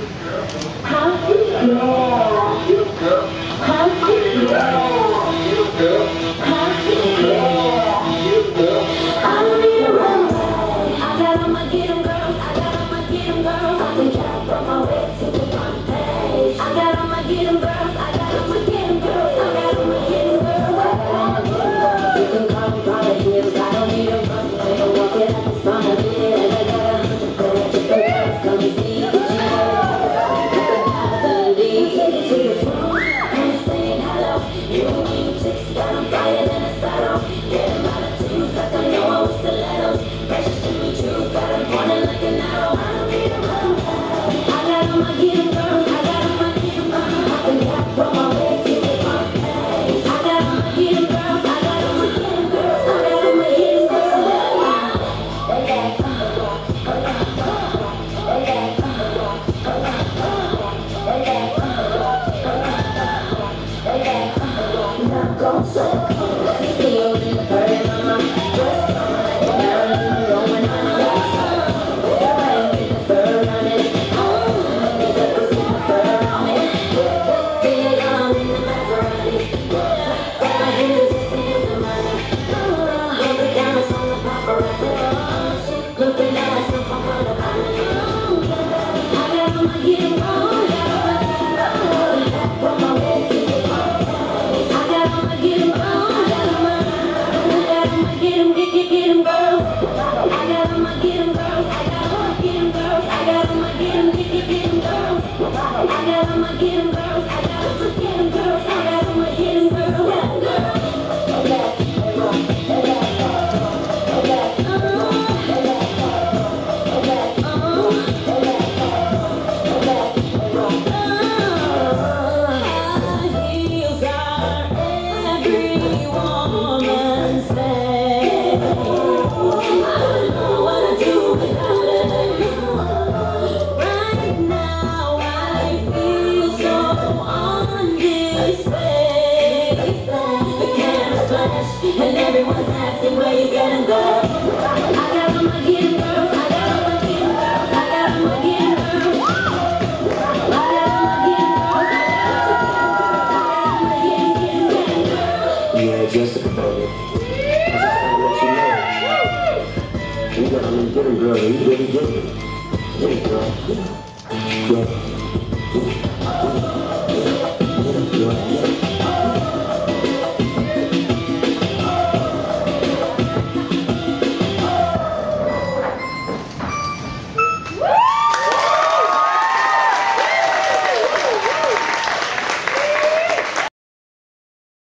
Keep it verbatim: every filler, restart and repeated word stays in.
And everyone's asking where you gonna go. I got on my getting girls, I got on my getting girls, I got on my getting girls. I got on my getting girls, I got on my getting, getting, getting girls. Yeah, Jessica, baby. I just gotta let you know. You got on them getting girls, and you really get it. Get it, girl. Get it. Get it. Get it, girl.